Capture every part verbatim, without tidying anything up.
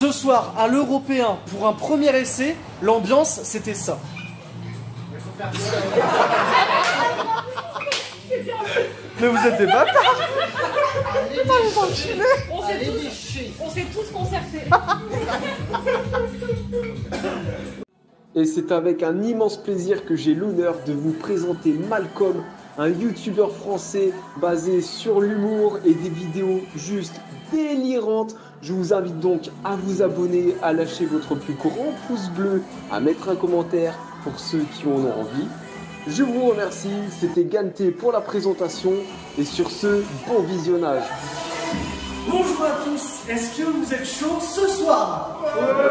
Ce soir, à l'Européen, pour un premier essai, l'ambiance, c'était ça. Mais vous êtes des bâtards. On s'est tous, on s'est tous concertés. Et c'est avec un immense plaisir que j'ai l'honneur de vous présenter Malcolm, un youtubeur français basé sur l'humour et des vidéos juste délirantes. Je vous invite donc à vous abonner, à lâcher votre plus grand pouce bleu, à mettre un commentaire pour ceux qui en ont envie. Je vous remercie, c'était Ganté pour la présentation et sur ce, bon visionnage. Bonjour à tous, est-ce que vous êtes chaud ce soir? Ouais.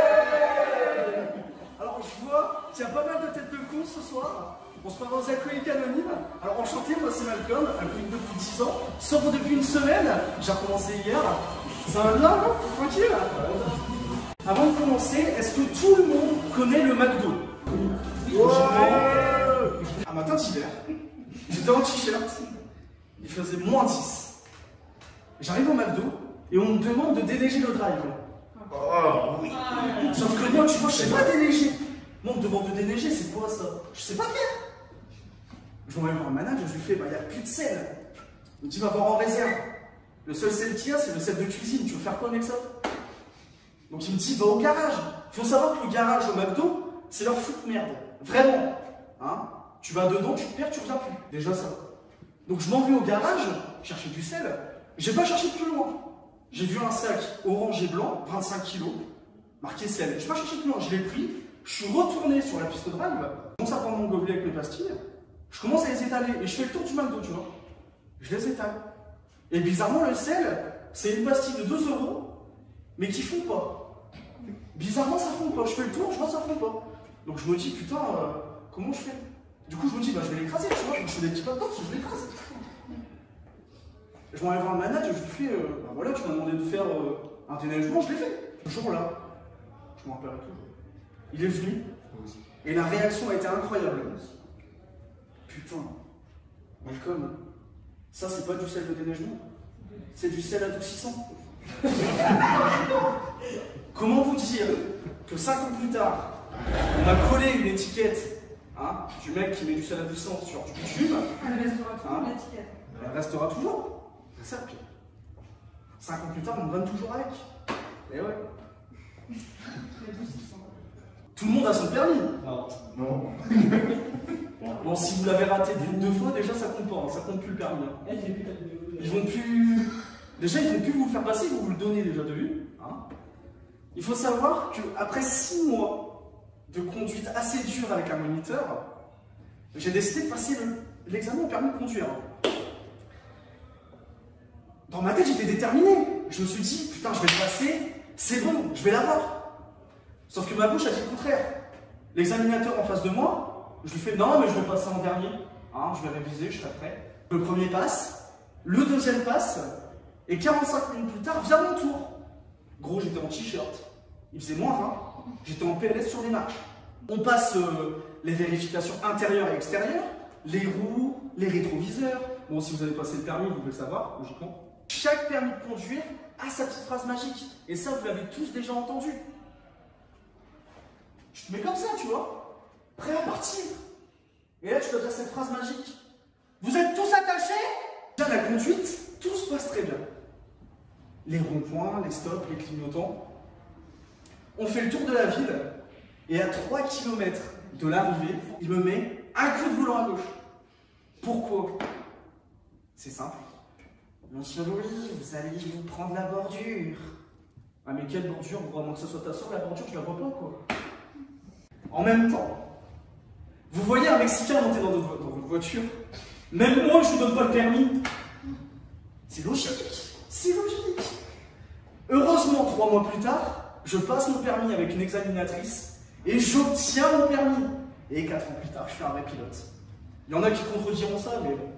Alors je vois qu'il y a pas mal de têtes de cons ce soir. On se parle aux alcooliques anonymes. Alors enchanté, moi c'est Malcolm, alcoolique depuis dix ans, sobre depuis une semaine, j'ai recommencé hier. Ça va bien, non? Tranquille. Avant de commencer, est-ce que tout le monde connaît le McDo? Oui. Ouais. Un matin d'hiver, j'étais en t-shirt, il faisait moins dix. J'arrive au McDo et on me demande de déneiger le drive. Oh oui. Sauf que moi, tu vois, je sais pas déneiger. Moi, on me demande de déneiger, c'est quoi ça? Je sais pas faire. Je vais voir un manager, je lui fais, bah, il n'y a plus de sel. Il me dit, va voir en réserve. Le seul sel qu'il y a, c'est le sel de cuisine. Tu veux faire quoi avec ça? Donc il me dit, va au garage. Il faut savoir que le garage au McDo, c'est leur fout de merde. Vraiment. Hein? Tu vas dedans, tu te perds, tu reviens plus. Déjà ça. Donc je m'en vais au garage, chercher du sel. J'ai pas cherché plus loin. J'ai vu un sac orange et blanc, vingt-cinq kilos, marqué sel. J'ai pas cherché plus loin, je l'ai pris. Je suis retourné sur la piste de drive. Je commence à prendre mon gobelet avec mes pastilles. Je commence à les étaler et je fais le tour du McDo, tu vois. Je les étale. Et bizarrement, le sel, c'est une pastille de deux euros, mais qui fond pas. Bizarrement, ça fond pas. Je fais le tour, je vois ça fond pas. Donc je me dis, putain, euh, comment je fais? Du coup, je me dis, bah, je vais l'écraser, tu vois. Je fais des petits pas de danse, je l'écrase. Je vais aller voir un manager, je lui fais, euh, bah voilà, tu m'as demandé de faire euh, un déneigement, je l'ai fait. Ce jour-là, je m'en rappellerai toujours. Il est venu, et la réaction a été incroyable. Putain, Malcolm, ça c'est pas du sel de déneigement, c'est du sel adoucissant. Comment vous dire que cinq ans plus tard, on a collé une étiquette hein, du mec qui met du sel adoucissant sur du bitume. Elle restera toujours hein, l'étiquette. Elle restera toujours. C'est ça, puis cinq ans plus tard, on me vanne toujours avec. Et ouais. Tout le monde a son permis. Non. Non. Bon, si vous l'avez raté d'une deux fois, déjà ça compte pas, hein, ça compte plus le permis. Hein. Ils vont plus. Déjà, ils vont plus vous le faire passer, vous vous le donnez déjà de vue. Hein. Il faut savoir qu'après six mois de conduite assez dure avec un moniteur, j'ai décidé de passer l'examen au permis de conduire. Dans ma tête, j'étais déterminé. Je me suis dit, putain, je vais le passer, c'est bon, je vais l'avoir. Sauf que ma bouche a dit le contraire. L'examinateur en face de moi, je lui fais non, mais je vais passer en dernier. Hein, je vais réviser, je serai prêt. Le premier passe, le deuxième passe, et quarante-cinq minutes plus tard, vient mon tour. Gros, j'étais en t-shirt. Il faisait moins vingt. J'étais en P L S sur les marches. On passe euh, les vérifications intérieures et extérieures, les roues, les rétroviseurs. Bon, si vous avez passé le permis, vous pouvez le savoir, logiquement. Chaque permis de conduire a sa petite phrase magique. Et ça, vous l'avez tous déjà entendu. Tu te mets comme ça, tu vois, prêt à partir. Et là, tu dois dire cette phrase magique. Vous êtes tous attachés? Bien, la conduite, tout se passe très bien. Les ronds-points, les stops, les clignotants. On fait le tour de la ville, et à trois kilomètres de l'arrivée, il me met un coup de volant à gauche. Pourquoi? C'est simple. Monsieur Louis, vous allez vous prendre la bordure. Ah mais quelle bordure? Vraiment que ce soit ta soeur, la bordure, je la vois pas, quoi. En même temps, vous voyez un Mexicain monter dans votre, dans votre voiture, même moi je ne donne pas le permis. C'est logique, c'est logique. Heureusement, trois mois plus tard, je passe mon permis avec une examinatrice et j'obtiens mon permis. Et quatre ans plus tard, je suis un vrai pilote. Il y en a qui contrediront ça, mais bon.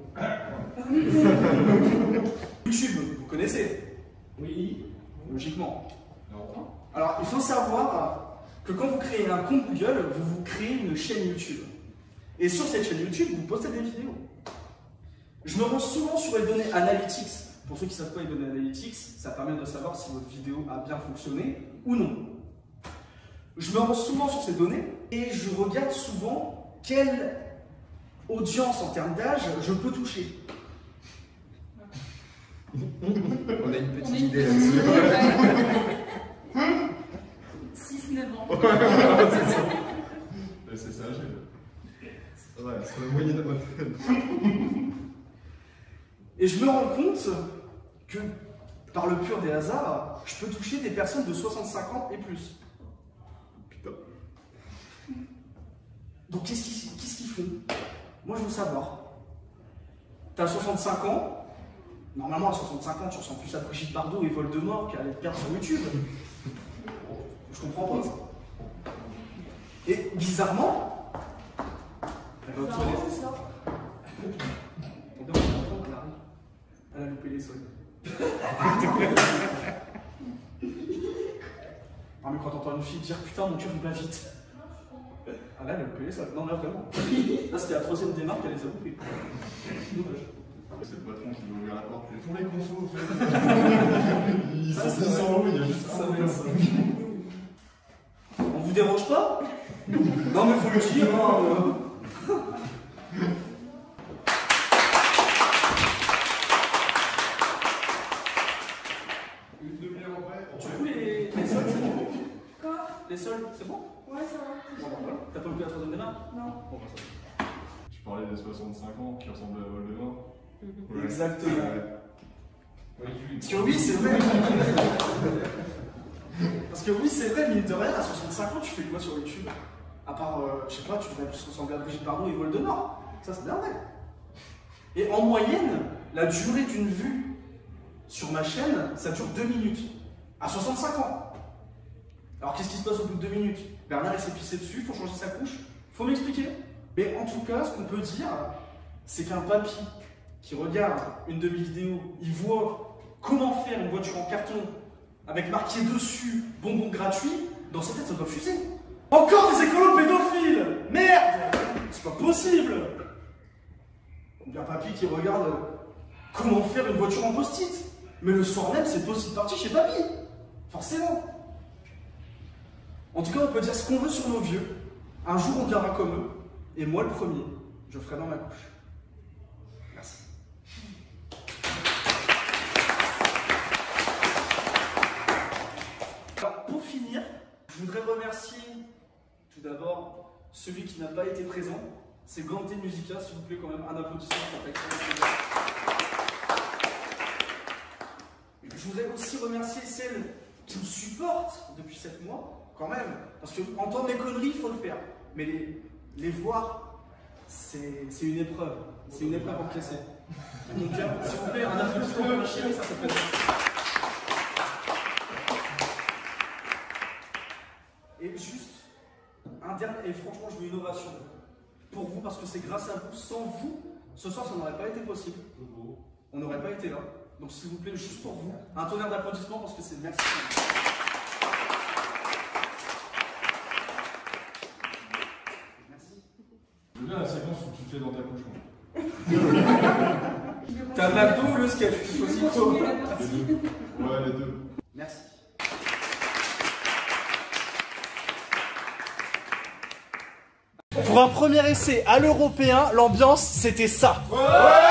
YouTube, vous connaissez? Oui. Logiquement. Non. Alors, il faut savoir que quand vous créez un compte Google, vous vous créez une chaîne YouTube. Et sur cette chaîne YouTube, vous postez des vidéos. Je me rends souvent sur les données Analytics. Pour ceux qui ne savent pas les données Analytics, ça permet de savoir si votre vidéo a bien fonctionné ou non. Je me rends souvent sur ces données et je regarde souvent quelle audience en termes d'âge je peux toucher. On a une petite On est idée une petite là-dessus. six neuf ans. C'est ça, j'ai. Ouais, c'est la moyenne de votre. Et je me rends compte que, par le pur des hasards, je peux toucher des personnes de soixante-cinq ans et plus. Putain. Donc qu'est-ce qu'ils qu'est-ce qu'ils font? Moi je veux savoir. T'as soixante-cinq ans, normalement à soixante-cinq ans tu ressembles plus à Brigitte Bardot et Voldemort qu'à aller te perdre sur YouTube. Je comprends pas ça. Et bizarrement, elle va aux toilettes. Elle a loupé les sols. Ah mais quand t'entends une fille dire putain mon cœur il bat vite. Ah là elle a loupé les sols. Non là vraiment. Là c'était la troisième démarque, elle les a loupées. Dommage. C'est le patron qui veut ouvrir la porte. Pour les consos, en fait. Ils sont dix en haut, il y a juste Ça un va comme être ça. On vous dérange pas? Non mais faut le dire hein. euh. Une demi-heure après. Du coup les, les sols c'est bon? Quoi? Les sols c'est bon? Ouais, ça va. Bon bah voilà. T'as pas loupé la troisième démarque? Non. Bon bah ça va. Tu parlais des soixante-cinq ans qui ressemblent à Voldemort. Ouais. Exactement. Ouais. Parce que oui, c'est vrai. Parce que oui, c'est vrai, mine de rien, à soixante-cinq ans, tu fais quoi sur YouTube? À part, euh, je sais pas, tu devrais plus ressembler à Brigitte Bardot et Voldemort. Ça, c'est bien vrai. Et en moyenne, la durée d'une vue sur ma chaîne, ça dure deux minutes. À soixante-cinq ans. Alors qu'est-ce qui se passe au bout de deux minutes? Bernard, il s'est pissé dessus, il faut changer sa couche. Faut m'expliquer. Mais en tout cas, ce qu'on peut dire, c'est qu'un papy qui regarde une de mes vidéos, il voit comment faire une voiture en carton avec marqué dessus bonbon gratuit, dans sa tête ça doit fuser. Encore des écolos pédophiles! Merde! C'est pas possible! Ou bien un papy qui regarde comment faire une voiture en post-it. Mais le soir même, c'est post-it parti chez papy. Forcément. En tout cas, on peut dire ce qu'on veut sur nos vieux. Un jour, on viendra comme eux. Et moi, le premier, je ferai dans ma couche. Merci. Alors, pour finir, je voudrais remercier tout d'abord celui qui n'a pas été présent. C'est Ganté Musica, s'il vous plaît, quand même, un applaudissement pour l'excellence. Je voudrais aussi remercier celles qui me supportent depuis sept mois, quand même. Parce qu'entendre mes conneries, il faut le faire. Mais les, les voir, c'est une épreuve. C'est une épreuve encaissée. Donc, s'il vous plaît, un applaudissement pour ma chérie, ça fait plaisir. Et juste, un dernier, et franchement, je veux une ovation pour vous, parce que c'est grâce à vous. Sans vous, ce soir, ça n'aurait pas été possible. On n'aurait pas été là. Donc, s'il vous plaît, juste pour vous, un tonnerre d'applaudissements, parce que c'est merci. J'aime bien la séquence où tu te fais dans ta couche. T'as l'abdo ou le sketch? Tu choisis quoi? Les deux. Ouais, les deux. Merci. Pour un premier essai à l'européen, l'ambiance c'était ça. Ouais.